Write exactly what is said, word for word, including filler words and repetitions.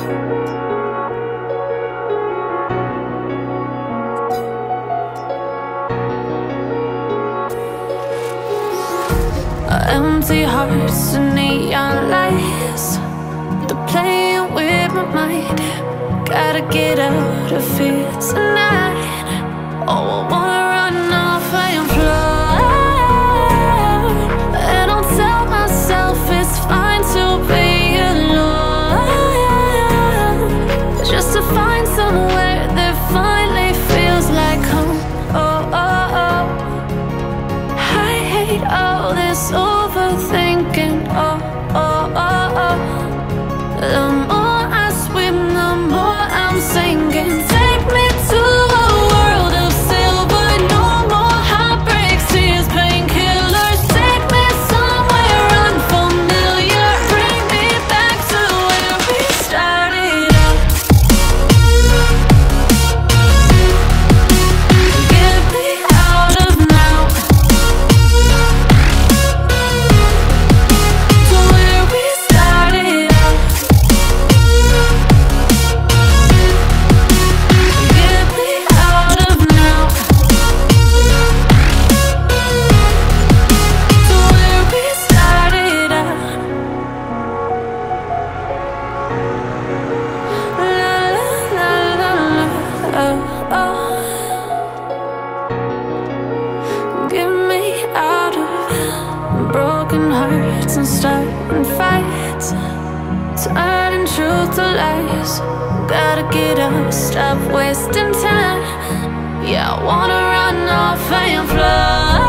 Empty hearts and neon lights, they're playing with my mind. Gotta get out of here tonight. Oh, I wanna run off and fly, and I'll tell myself it's fine to be alone, just to find somewhere that finally feels like home. Oh, oh, oh. I hate all this overthinking. Oh, oh, oh, oh. The more I swim, the more I'm sinking. Take me to a world of silver. No more heartbreaks, tears, painkillers. Take me somewhere unfamiliar. Bring me back to where we started out. Get me out of now, to where we started out. Get me out of now, to where we started out. La la la la la, oh, oh. Get me out of broken hearts and starting fights, turning truth to lies. Gotta get up, stop wasting time. Yeah, I wanna run off and fly.